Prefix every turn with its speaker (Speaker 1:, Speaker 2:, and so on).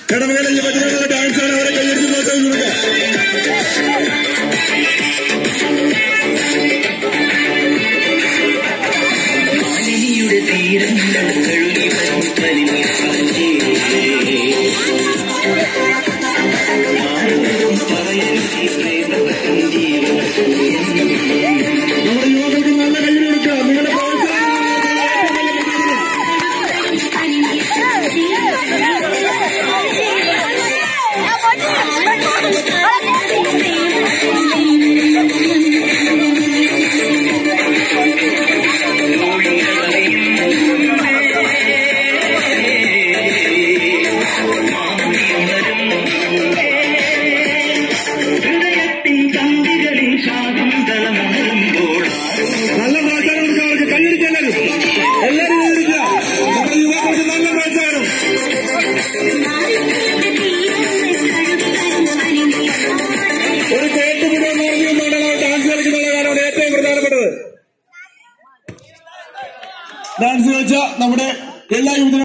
Speaker 1: ഇടമകലയിൽ പറ്റുന്ന ഡാൻസാണ്. അവരെ കൈയെടുത്ത് നോക്കാൻ കൊടുക്കുക. നമ്മുടെ യുവാക്കൾക്ക് നല്ല കയ്യിൽ കൊടുക്കുക. നിങ്ങളുടെ നല്ല പ്രോത്സാഹനം കൊടുക്കുക. അവർക്ക് കൈയടിക്കുക. എല്ലാവരും കൈയടിക്കുക. നമ്മുടെ യുവാക്കൾക്ക് നല്ല പ്രോത്സാഹനം. ഒരു കേട്ടുപിടിയോ ഡാൻസ് കളിക്കുന്ന കാര്യമാണ് ഏറ്റവും പ്രധാനപ്പെട്ടത്. ഡാൻസ് കളിച്ച നമ്മുടെ എല്ലാ യുവജന